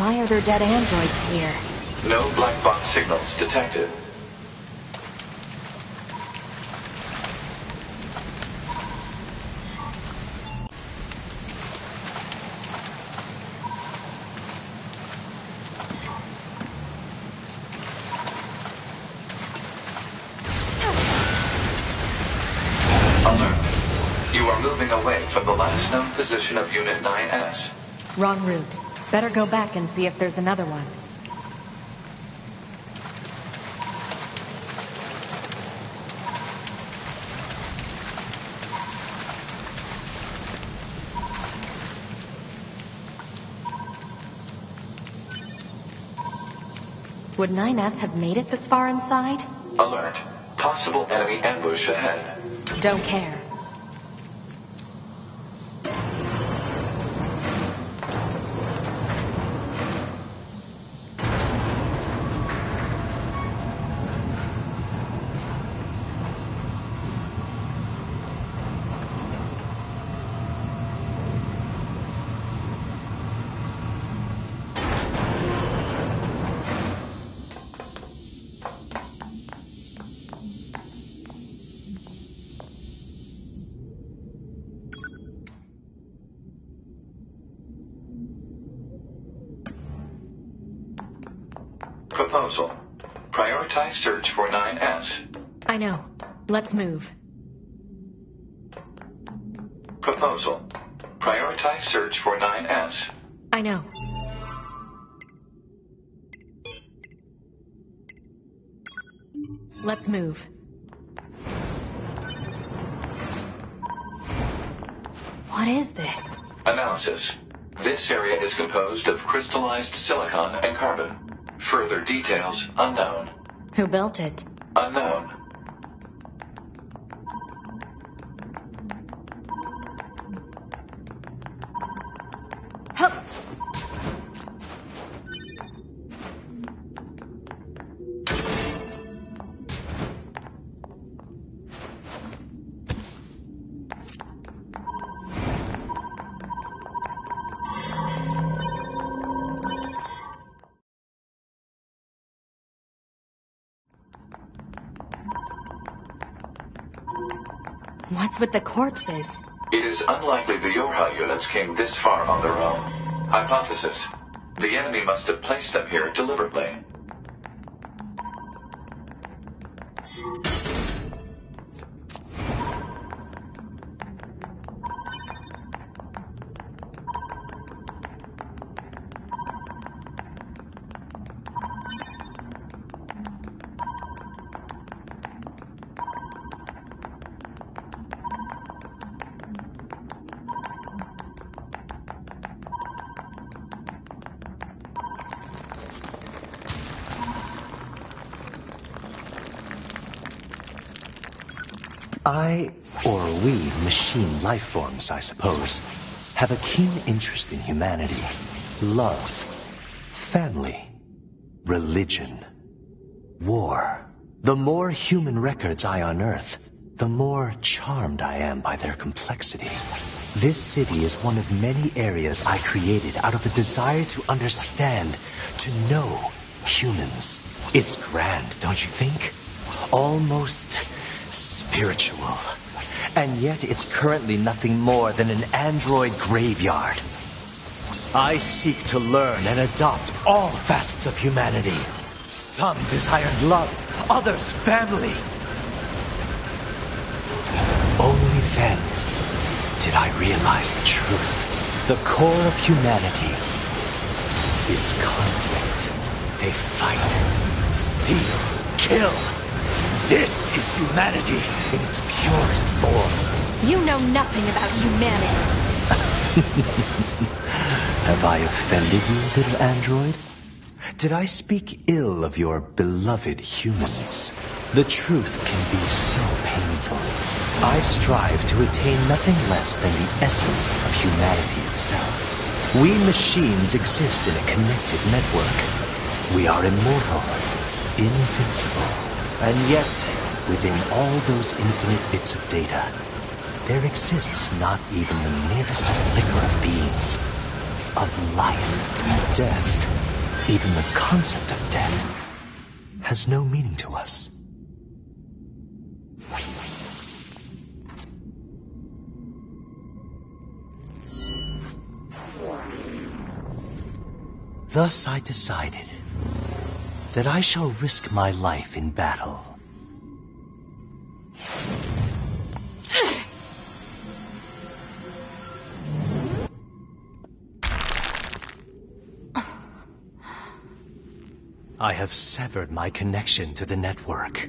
Why are there dead androids here? No black box signals detected. Alert. You are moving away from the last known position of Unit 9S. Wrong route. Better go back and see if there's another one. Would 9S have made it this far inside? Alert. Possible enemy ambush ahead. Don't care. Proposal. Prioritize search for 9S. I know. Let's move. Proposal. Prioritize search for 9S. I know. Let's move. What is this? Analysis. This area is composed of crystallized silicon and carbon. Further details unknown. Who built it? Unknown. Hup. What's with the corpses? It is unlikely the Yorha units came this far on their own. Hypothesis. The enemy must have placed them here deliberately. I, or we, machine life forms, I suppose, have a keen interest in humanity, love, family, religion, war. The more human records I unearth, the more charmed I am by their complexity. This city is one of many areas I created out of a desire to understand, to know humans. It's grand, don't you think? Almost spiritual. And yet it's currently nothing more than an android graveyard. I seek to learn and adopt all facets of humanity. Some desired love, others family. Only then did I realize the truth. The core of humanity is conflict. They fight, steal, kill. This is humanity in its purest form. You know nothing about humanity. Have I offended you, little android? Did I speak ill of your beloved humans? The truth can be so painful. I strive to attain nothing less than the essence of humanity itself. We machines exist in a connected network. We are immortal, invincible. And yet, within all those infinite bits of data, there exists not even the merest flicker of being. of life, death, even the concept of death, has no meaning to us. Thus I decided that I shall risk my life in battle. I have severed my connection to the network.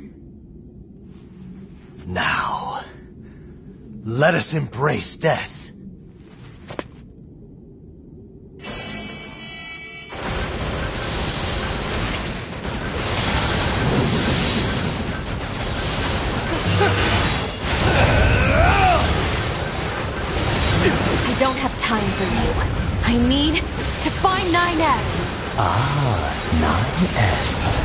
Now, let us embrace death. I don't have time for you. I need to find 9S. Ah, 9S.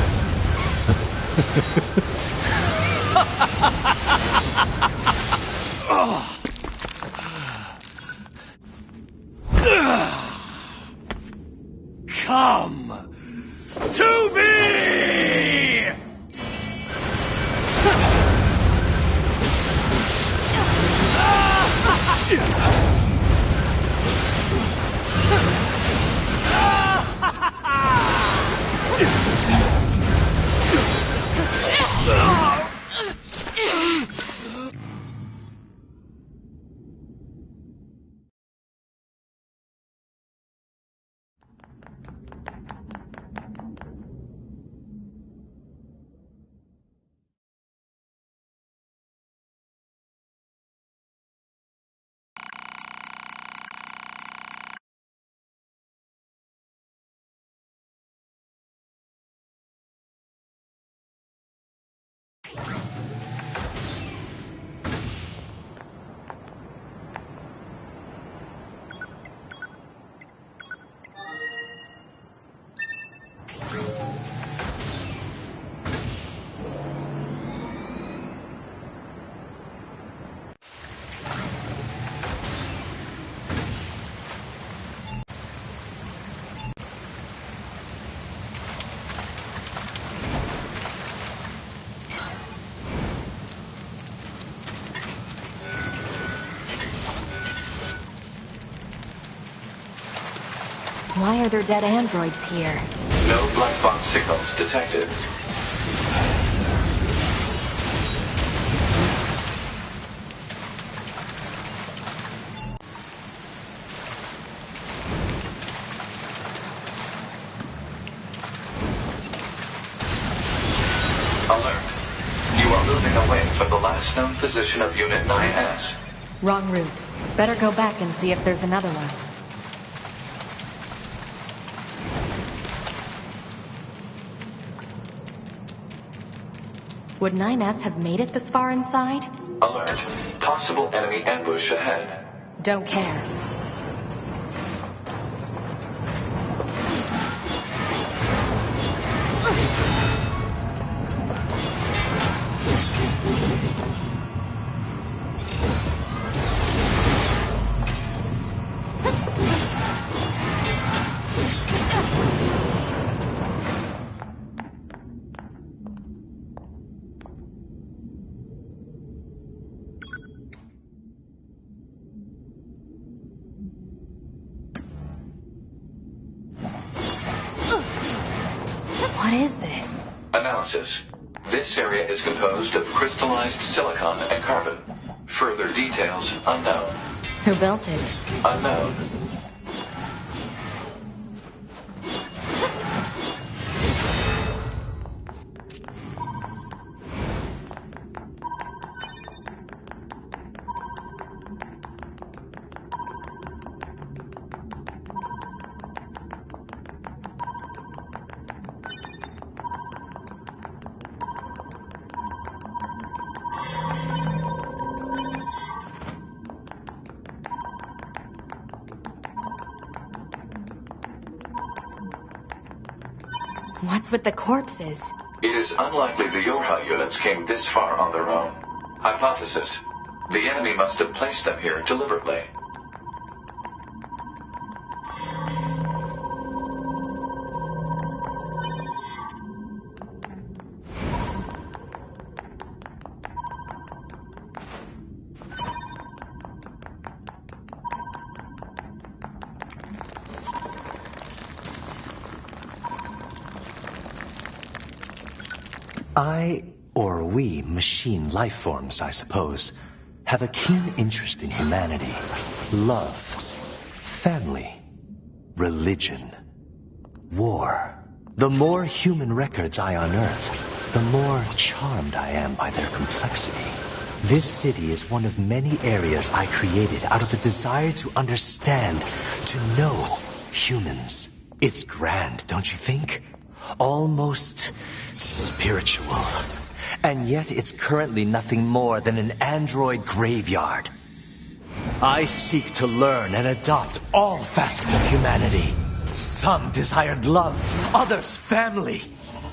Come to me! Why are there dead androids here? No black box signals detected. Alert. You are moving away from the last known position of Unit 9S. Wrong route. Better go back and see if there's another one. Would 9S have made it this far inside? Alert. Possible enemy ambush ahead. Don't care. What is this? Analysis. This area is composed of crystallized silicon and carbon. Further details unknown. Who built it? Unknown. What's with the corpses? It is unlikely the Yorha units came this far on their own. Hypothesis. The enemy must have placed them here deliberately. I, or we, machine life forms, I suppose, have a keen interest in humanity, love, family, religion, war. The more human records I unearth, the more charmed I am by their complexity. This city is one of many areas I created out of a desire to understand, to know humans. It's grand, don't you think? Almost spiritual. And yet it's currently nothing more than an android graveyard. I seek to learn and adopt all facets of humanity. Some desired love, others family.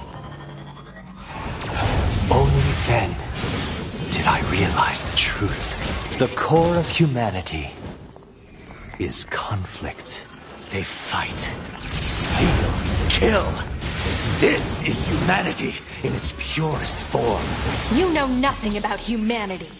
Only then did I realize the truth. The core of humanity is conflict. They fight, steal, kill. This is humanity in its purest form. You know nothing about humanity.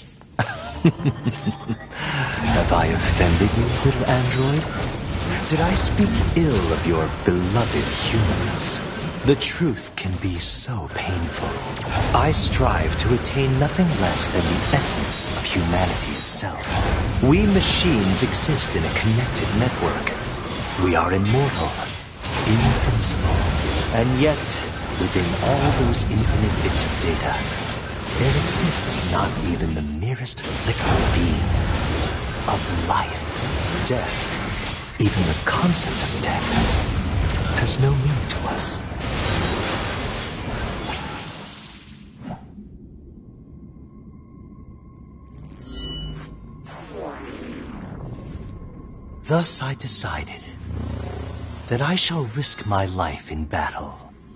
Have I offended you, little android? Did I speak ill of your beloved humans? The truth can be so painful. I strive to attain nothing less than the essence of humanity itself. We machines exist in a connected network. We are immortal, invincible, and yet, within all those infinite bits of data, there exists not even the merest flicker of being, of life. Death, even the concept of death, has no meaning to us. Thus I decided that I shall risk my life in battle.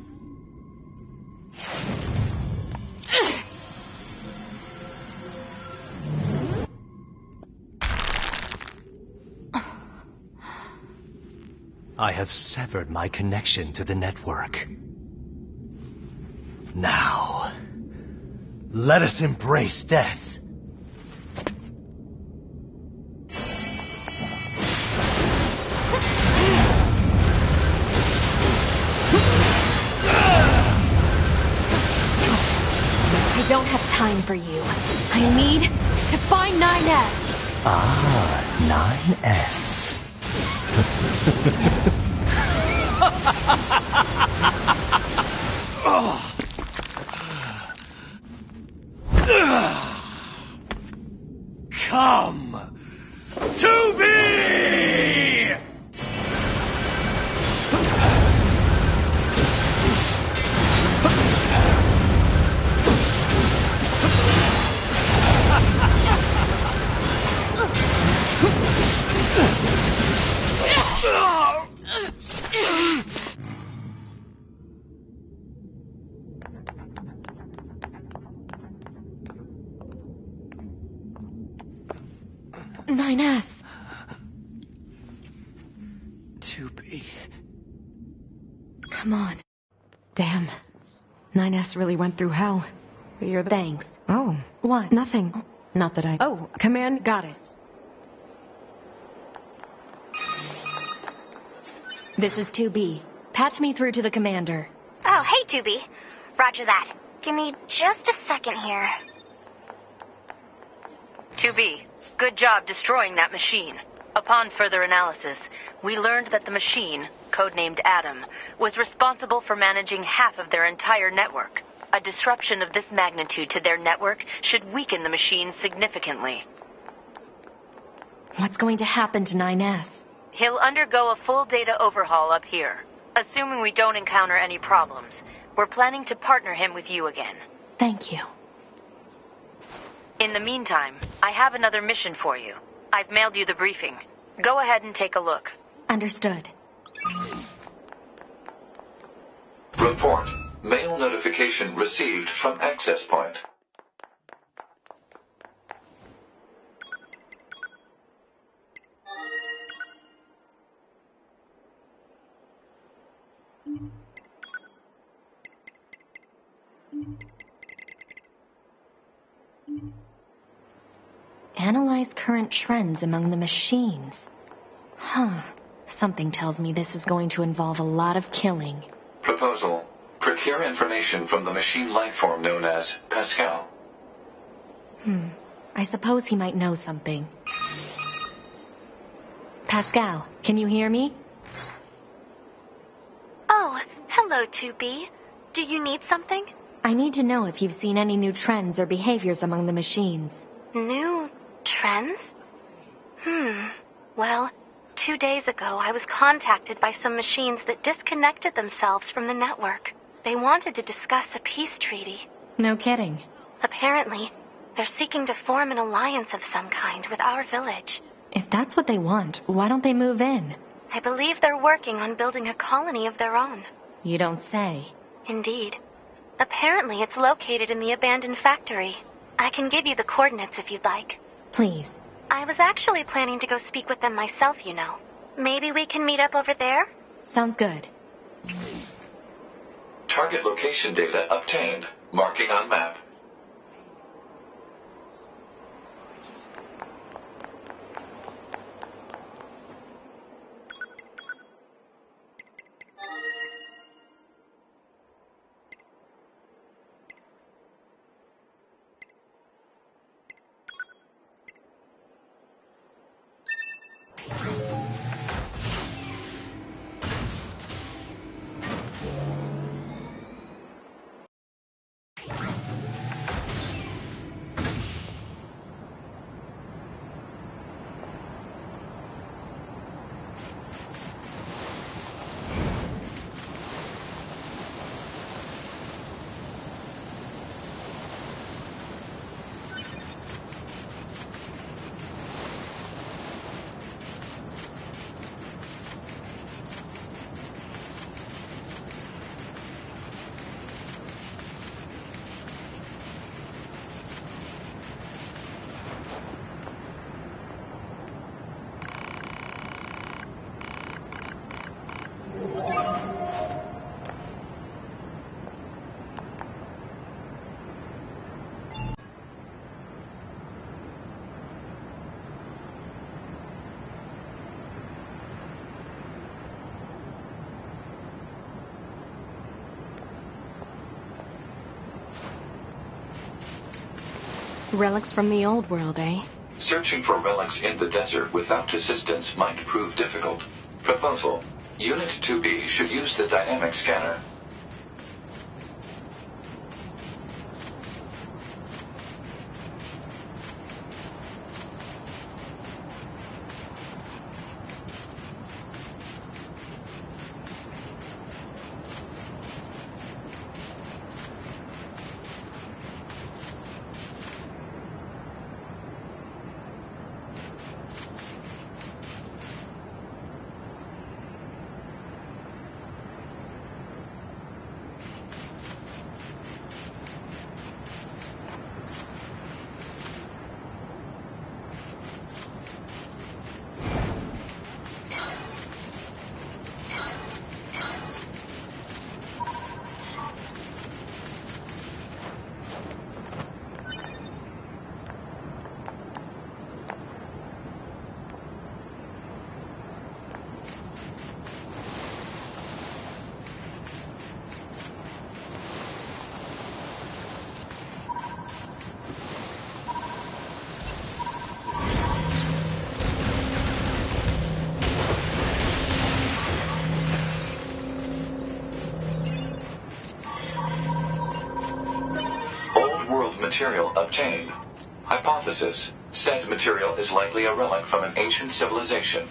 I have severed my connection to the network. Now, let us embrace death. I don't have time for you. I need to find 9S. Ah, 9S. Come to me! To be. Come on. Damn. 9S really went through hell. You're the... Thanks. Oh. What? Nothing. Not that I... Oh, Command... got it. This is 2B. Patch me through to the commander. Oh, hey, 2B. Roger that. Give me just a second here. 2B, good job destroying that machine. Upon further analysis, we learned that the machine, codenamed Adam, was responsible for managing half of their entire network. A disruption of this magnitude to their network should weaken the machine significantly. What's going to happen to 9S? He'll undergo a full data overhaul up here. Assuming we don't encounter any problems, we're planning to partner him with you again. Thank you. In the meantime, I have another mission for you. I've mailed you the briefing. Go ahead and take a look. Understood. Report. Mail notification received from access point. Analyze current trends among the machines. Huh. Something tells me this is going to involve a lot of killing. Proposal. Procure Secure information from the machine lifeform known as Pascal. I suppose he might know something. Pascal, can you hear me? Oh, hello, 2B. Do you need something? I need to know if you've seen any new trends or behaviors among the machines. New trends? Well, 2 days ago I was contacted by some machines that disconnected themselves from the network. They wanted to discuss a peace treaty. No kidding. Apparently, they're seeking to form an alliance of some kind with our village. If that's what they want, why don't they move in? I believe they're working on building a colony of their own. You don't say. Indeed. Apparently it's located in the abandoned factory. I can give you the coordinates if you'd like. Please. I was actually planning to go speak with them myself, you know. Maybe we can meet up over there? Sounds good. Target location data obtained. Marking on map. Relics from the old world, eh? Searching for relics in the desert without assistance might prove difficult. Proposal. Unit 2B should use the dynamic scanner. Material obtained. Hypothesis. Said material is likely a relic from an ancient civilization.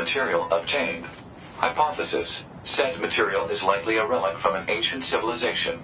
material obtained. Hypothesis. Said material is likely a relic from an ancient civilization.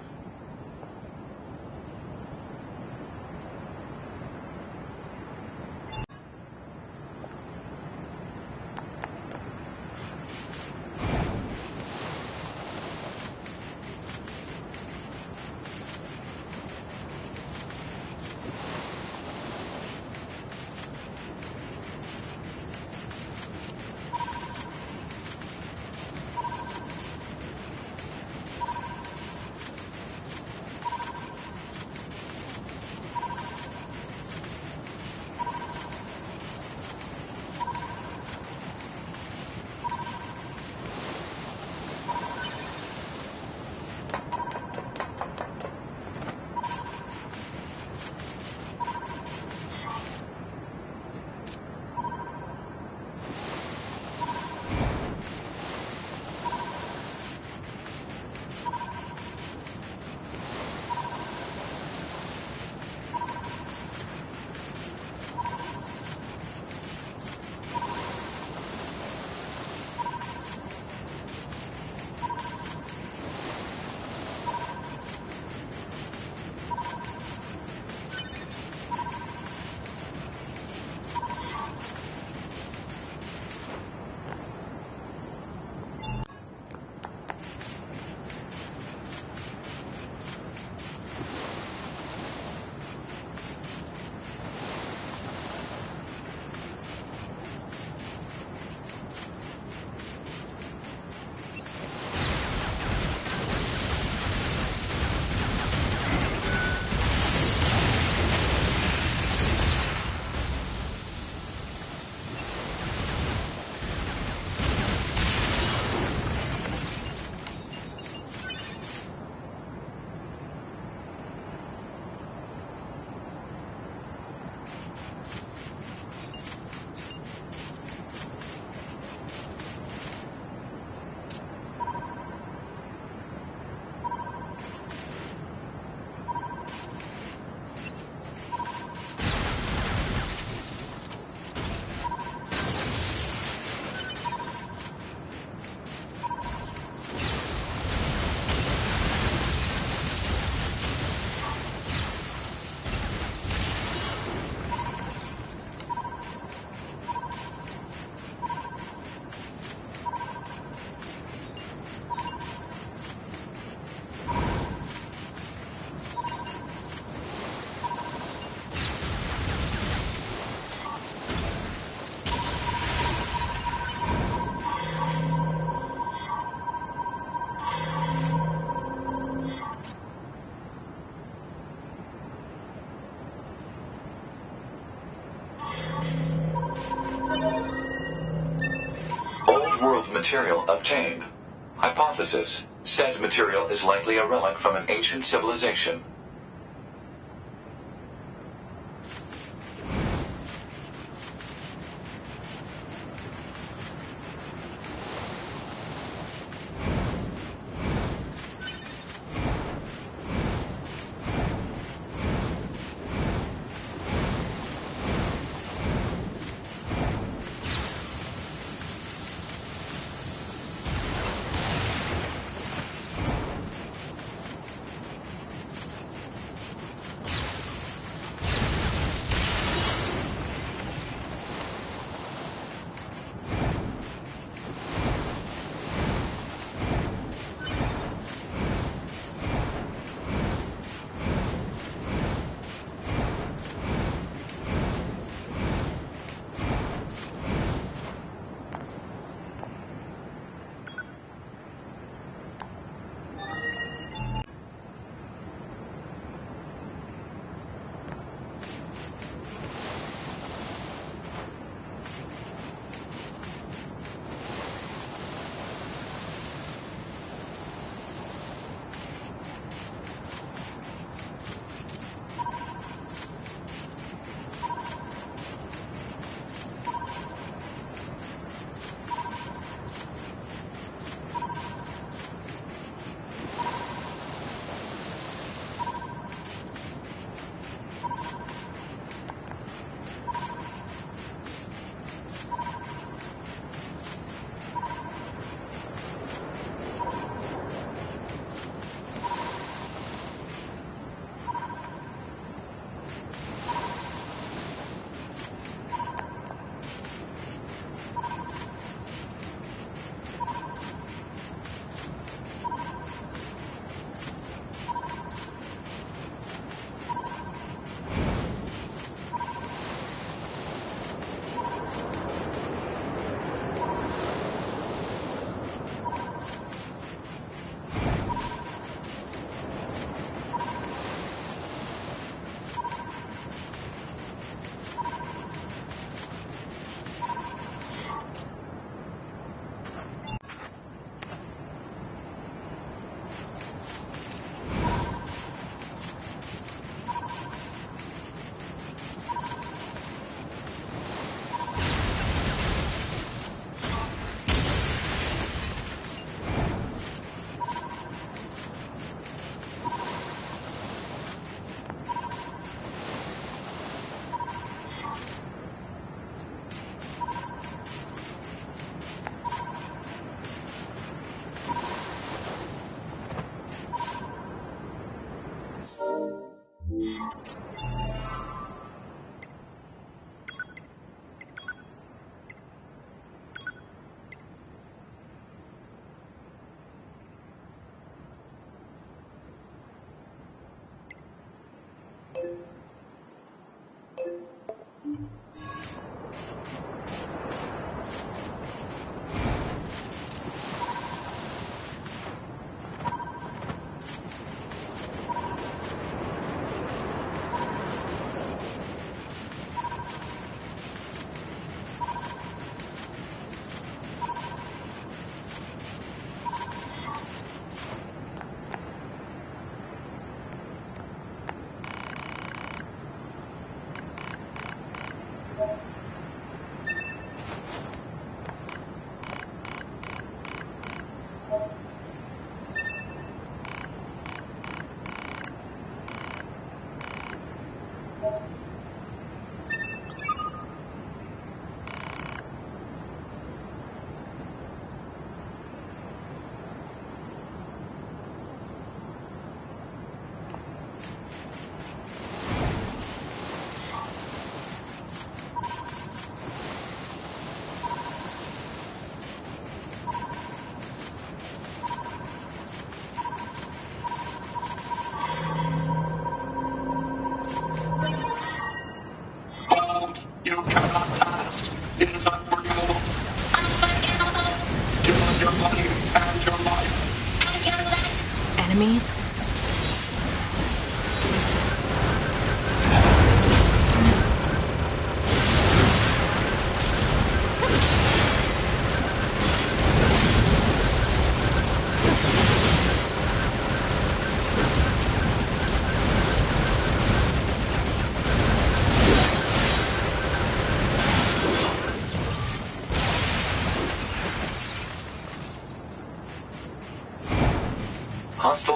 Material obtained. Hypothesis. Said material is likely a relic from an ancient civilization.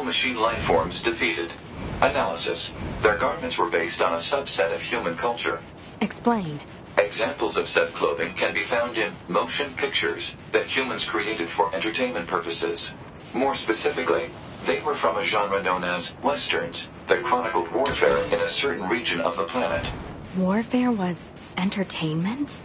machine life forms defeated. Analysis. Their garments were based on a subset of human culture. Explain. Examples of said clothing can be found in motion pictures that humans created for entertainment purposes. More specifically, they were from a genre known as Westerns that chronicled warfare in a certain region of the planet. Warfare was entertainment?